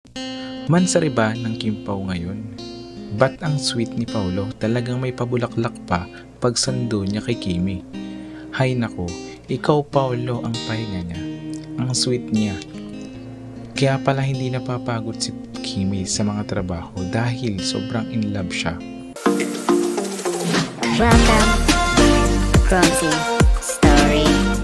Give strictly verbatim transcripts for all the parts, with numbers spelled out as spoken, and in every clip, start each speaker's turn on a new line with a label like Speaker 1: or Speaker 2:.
Speaker 1: Mansari ba ng Kim Pao ngayon? Ba't ang sweet ni Paulo? Talagang may pabulaklak pa pag sando niya kay Kimi. Hay nako, ikaw Paulo ang pahinga niya. Ang sweet niya. Kaya pala hindi napapagod si Kimi sa mga trabaho dahil sobrang in love siya.
Speaker 2: Random Crossing Story.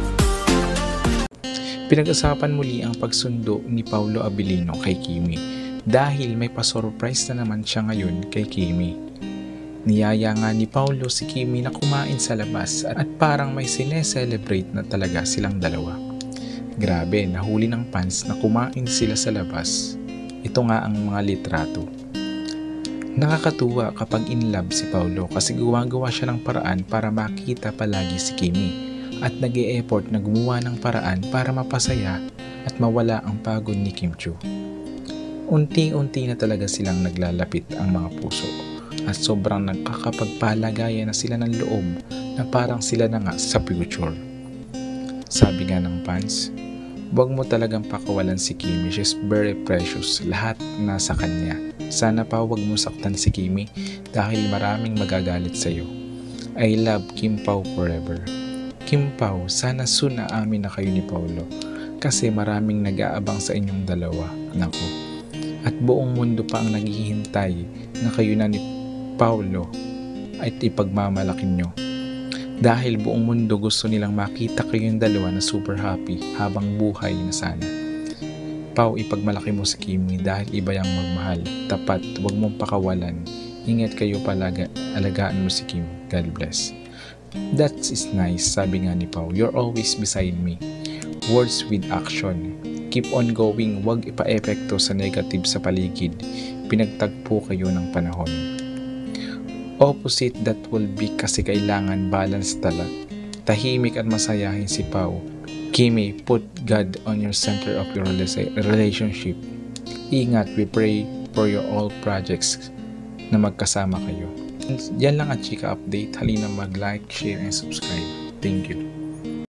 Speaker 1: Pinag-usapan muli ang pagsundo ni Paulo Abilino kay Kimi dahil may pa-surprise na naman siya ngayon kay Kimi. Niyaya nga ni Paulo si Kimi na kumain sa labas at parang may sine-celebrate na talaga silang dalawa. Grabe, nahuli ng fans na kumain sila sa labas. Ito nga ang mga litrato. Nakakatuwa kapag in love si Paulo kasi gumagawa siya ng paraan para makita palagi si Kimi at nag-e-effort na gumawa ng paraan para mapasaya at mawala ang pagod ni Kim Chiu. Unti-unti na talaga silang naglalapit ang mga puso at sobrang nagkakapagpalagaya na sila ng loob na parang sila na nga sa future. Sabi nga ng fans, huwag mo talagang pakawalan si Kimi, she's very precious, lahat nasa kanya. Sana pa huwag mo saktan si Kimi dahil maraming magagalit sa iyo. I love Kim Pao forever. Kim Pao, sana soon na amin na kayo ni Paulo kasi maraming nag-aabang sa inyong dalawa, nako. At buong mundo pa ang naghihintay na kayo na ni Paulo at ipagmamalaki nyo. Dahil buong mundo gusto nilang makita kayong dalawa na super happy habang buhay na sana. Pao, ipagmalaki mo si Kimi dahil iba yung magmahal. Tapat, huwag mong pakawalan. Ingat kayo palaga, alagaan mo si Kim. God bless. That is nice, sabi nga ni Pao. You're always beside me. Words with action. Keep on going, huwag ipa-epekto sa negative sa paligid. Pinagtagpo kayo ng panahon. Opposite that will be kasi kailangan balance talaga. Tahimik at masayahin si Pao. Kimi, put God on your center of your relationship. Ingat, we pray for your all projects na magkasama kayo. Yan lang ang chika update. Halina mag-like, share, and subscribe. Thank you.